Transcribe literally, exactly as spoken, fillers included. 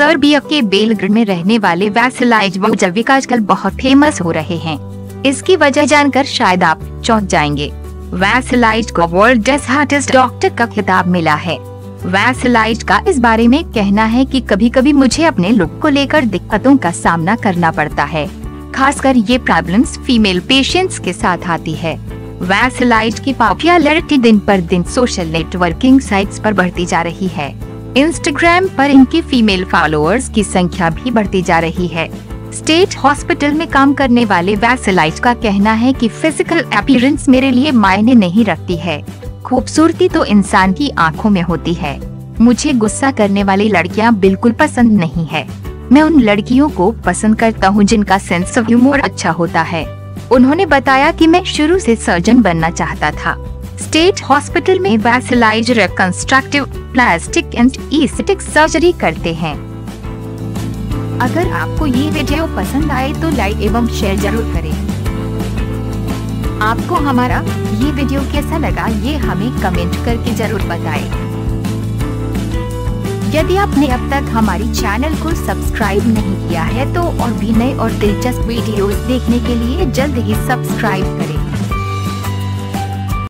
Serbia के Belgrade में रहने वाले वैसिलाइज वोजोविक आजकल बहुत फेमस हो रहे हैं। इसकी वजह जानकर शायद आप चौंक जाएंगे। वैसिलाइज को वर्ल्ड्स हॉटेस्ट डॉक्टर का खिताब मिला है। वैसिलाइज का इस बारे में कहना है कि कभी कभी मुझे अपने लुक को लेकर दिक्कतों का सामना करना पड़ता है, खासकर ये प्रॉब्लम्स फीमेल पेशेंट्स के साथ आती है। वैसिलाइज की पॉपुलैरिटी दिन पर दिन सोशल नेटवर्किंग साइट्स पर बढ़ती जा रही है। इंस्टाग्राम पर इनकी फीमेल फॉलोअर्स की संख्या भी बढ़ती जा रही है। स्टेट हॉस्पिटल में काम करने वाले वैसिलाइज का कहना है कि फिजिकल अपीयरेंस मेरे लिए मायने नहीं रखती है। खूबसूरती तो इंसान की आंखों में होती है। मुझे गुस्सा करने वाली लड़कियां बिल्कुल पसंद नहीं है। मैं उन लड़कियों को पसंद करता हूं जिनका सेंस ऑफ ह्यूमर अच्छा होता है। उन्होंने बताया कि मैं शुरू से सर्जन बनना चाहता था। स्टेट हॉस्पिटल में वैसिलाइज reconstructive plastic and aesthetic surgery करते हैं। अगर आपको ये वीडियो पसंद आए तो लाइक एवं शेयर जरूर करें। आपको हमारा ये वीडियो कैसा लगा ये हमें कमेंट करके जरूर बताएं। यदि आपने अब तक हमारी चैनल को सब्सक्राइब नहीं किया है तो और भी नए और दिलचस्प वीडियोस देखने के लिए जल्द ही सब्सक्राइब करें।